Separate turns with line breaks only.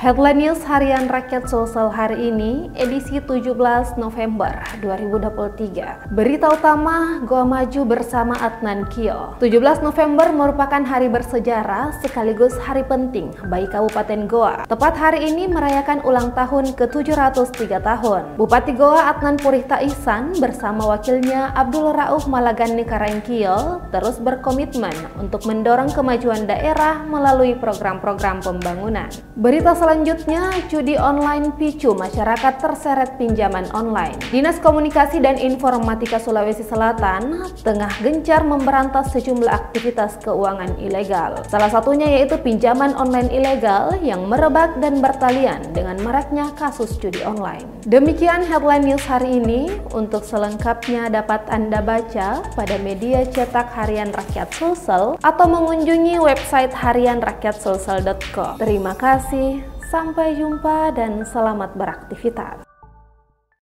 Headline News Harian Rakyat Sulsel hari ini, edisi 17 November 2023. Berita utama, Goa maju bersama Adnan Kio. 17 November merupakan hari bersejarah sekaligus hari penting bagi Kabupaten Goa. Tepat hari ini merayakan ulang tahun ke-703 tahun. Bupati Goa Adnan Purihta Ihsan bersama wakilnya Abdul Rauf Malagani Karangkio terus berkomitmen untuk mendorong kemajuan daerah melalui program-program pembangunan. Berita selanjutnya, judi online picu masyarakat terseret pinjaman online. Dinas Komunikasi dan Informatika Sulawesi Selatan tengah gencar memberantas sejumlah aktivitas keuangan ilegal. Salah satunya yaitu pinjaman online ilegal yang merebak dan bertalian dengan maraknya kasus judi online. Demikian headline news hari ini. Untuk selengkapnya dapat Anda baca pada media cetak Harian Rakyat Sulsel atau mengunjungi website harianrakyatsulsel.com. Terima kasih. Sampai jumpa dan selamat beraktivitas.